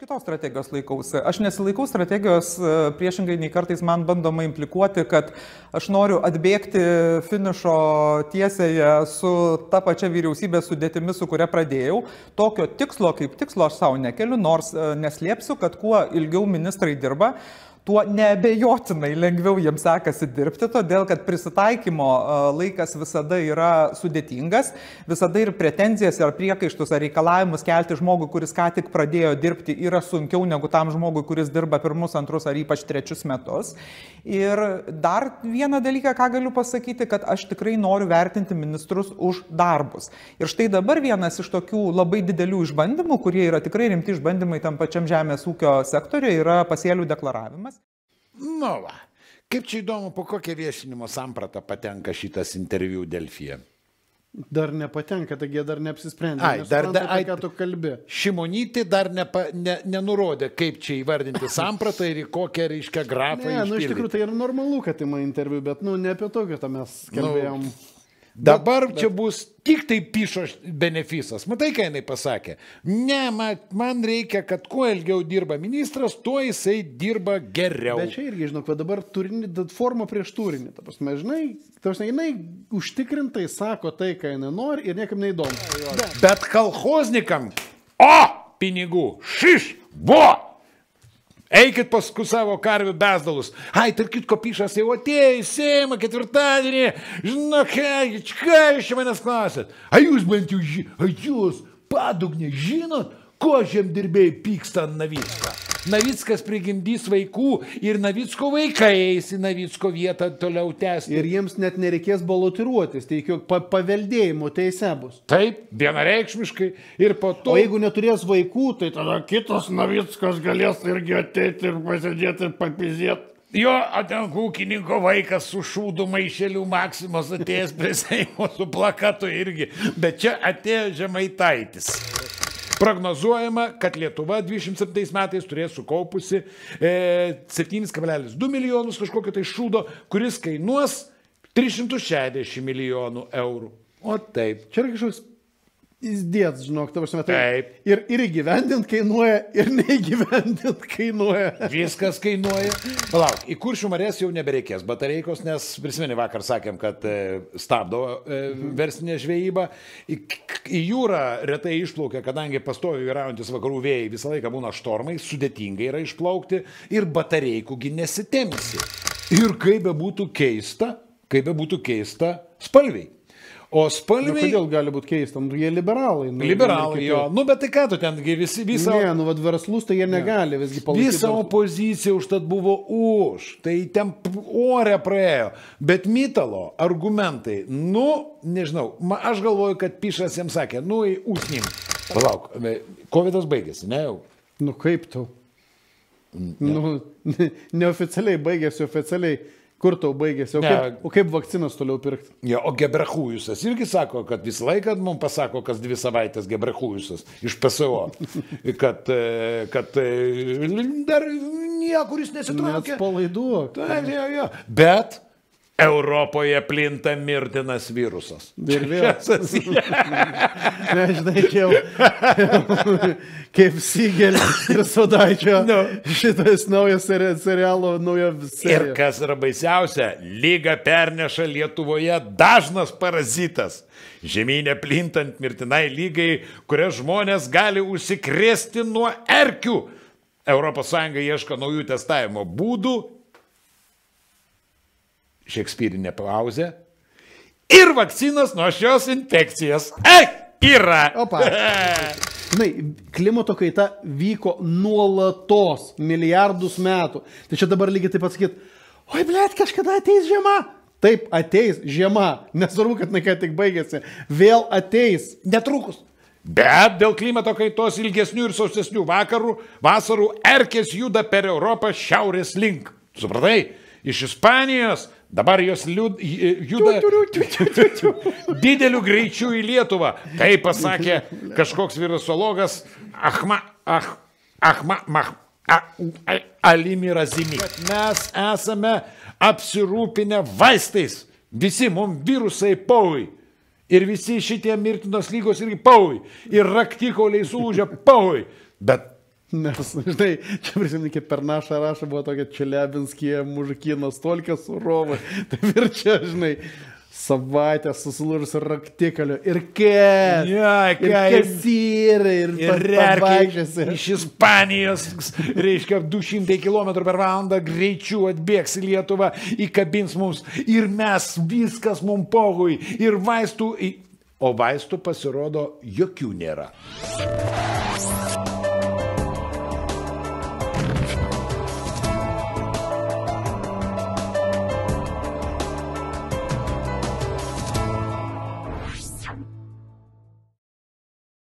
kitos strategijos laikausi. Aš nesilaikau strategijos priešingai nei kartais man bandoma implikuoti, kad aš noriu atbėgti finišo tiesėje su ta pačia vyriausybės sudėtimi, su kuria pradėjau. Tokio tikslo kaip tikslo aš savo nekeliu, nors neslėpsiu, kad kuo ilgiau ministrai dirba, tuo neabejotinai lengviau jiems sekasi dirbti, todėl kad prisitaikymo laikas visada yra sudėtingas, visada ir pretenzijas, ar priekaištus, ar reikalavimus kelti žmogui, kuris ką tik pradėjo dirbti, yra sunkiau negu tam žmogui, kuris dirba pirmus, antrus ar ypač trečius metus. Ir dar vieną dalyką, ką galiu pasakyti, kad aš tikrai noriu vertinti ministrus už darbus. Ir štai dabar vienas iš tokių labai didelių išbandymų, kurie yra tikrai rimti išbandymai tam pačiam žemės ūkio sektoriuje, yra pasėlių deklaravimas. Nu va, kaip čia įdomu, po kokią viešinimo sampratą patenka šitas interviu Delfyje? Dar nepatenka, taigi dar neapsisprendė. Ką tu kalbi? Šimonytė dar nenurodė, kaip čia įvardinti sampratą ir į kokią, reiškia, grafą išpildyti. Iš tikrųjų, tai yra normalu, kad ima interviu, bet ne apie tokio tą mes kalbėjom. Dabar čia bus tik tai pišo benefisas. Matai, ką jinai pasakė? Ne, man reikia, kad kuo ilgiau dirba ministras, tuo jisai dirba geriau. Bet čia irgi, žinok, dabar forma prieš turinį. Ta prasme, žinai, jinai užtikrintai sako tai, ką jinai nori ir niekam neįdomu. Bet kolchoznikam, pinigų, eikit paskui savo karvių bezdalus. Tarp kitko pišas jau atėjo į Seimą ketvirtadienį. Žinok, ką jūs čia manęs klausėt? Jūs bent jau jūs padugnė žinot, ko žemdirbėjai pyksta ant Navicko? Navickas prigimdys vaikų ir Navicko vaikai eis į Navicko vietą toliau tęsti. Ir jiems net nereikės balotiruotis, tai jokio paveldėjimo teise bus. Taip, vienareikšmiškai. Ir po to... O jeigu neturės vaikų, tai tada kitas Navickas galės irgi ateiti ir pasėdėti ir papizėti. Jo, atenka ūkininko vaikas su šūdu maišelių Maksimos atėjęs prie Seimo su plakatu irgi. Bet čia atėjo Žemaitaitis. Prognozuojama, kad Lietuva 27 metais turės sukaupusi 7,2 milijonus kažkokio tai šūdo, kuris kainuos 360 milijonų eurų. O taip. Čia yra kažkoks įdėts, žinok, ta prasme, taip. Ir įgyvendint kainuoja, ir neįgyvendint kainuoja. Viskas kainuoja. Palauk, į Kuršių marias jau nebereikės batareikos, nes prisimeni vakar sakėm, kad stabdo verslinė žvejyba. Į jūrą retai išplaukia, kadangi pastoviai vyraujantis vakarų vėjai visą laiką būna štormai, sudėtingai yra išplaukti ir batareikųgi nesitemsi. Ir kaip bebūtų keista, spalviai. O spalviai... Kodėl gali būti keista? Jie liberalai. Liberalai, jo. Bet tai ką tu ten, visą... Ne, verslus tai jie negali visgi palaikyti. Visa opozicija užtat buvo už. Tai ten ore praėjo. Bet Mitalo argumentai, nežinau, aš galvoju, kad Pišas jiems sakė, į ūsnim. Palauk, covidas baigėsi, ne jau? Kaip tau? Neoficialiai baigėsi, oficialiai. Kur tau baigėsi? O kaip vakcinas toliau pirkti? Ja, o Gebrechujusas irgi sako, kad visą laiką mums pasako, kas 2 savaitės Gebrechujusas iš PSO, kad dar niekuris nesitraukia. Neatpalaiduok. Bet Europoje plinta mirtinas virusas. Ir vėl. Nežinai, kaip Sygelis ir Sodaičio šitas naujas serialo, nauja serija. Ir kas yra baisiausia, lygą perneša Lietuvoje dažnas parazitas. Žemynė plintant mirtinai lygai, kurias žmonės gali užsikrėsti nuo erkių. ES ieško naujų testavimo būdų. Šekspyrinė pauzė. Ir vakcinos nuo šios infekcijos. Yra. Opa. Žinai, klimato kaita vyko nuolatos milijardus metų. Tai čia dabar lygiai taip atsakyt, oi, blėt, kažkada ateis žiema. Taip, ateis žiema. Nesvarbu, kad ką tik baigėsi. Vėl ateis. Netrukus. Bet dėl klimato kaitos ilgesnių ir sausesnių vasarų erkės juda per Europą šiaurės link. Supratai? Iš Ispanijos dabar jos juda dideliu greičiu į Lietuvą. Tai pasakė kažkoks virusologas Alimirazimi. Mes esame apsirūpinę vaistais. Visi mums virusai paui. Ir visi šitie mirtinos lygos irgi paui. Ir raktikauliai sulūžę paui. Bet Nes, žinai, čia prisimenu, kaip per našą rašą buvo tokia Čeliabinskie mužikinas tolkė surovai. Taip ir čia, žinai, savaitę susilūrus raktikaliu. Ir kas? Ja, ir kas yra? Ir reikia iš Ispanijos, reiškia, 200 km/h greičiu atbėgs į Lietuvą, įkabins mums ir mes viskas mums pogui. Ir vaistų, o vaistų pasirodo jokių nėra.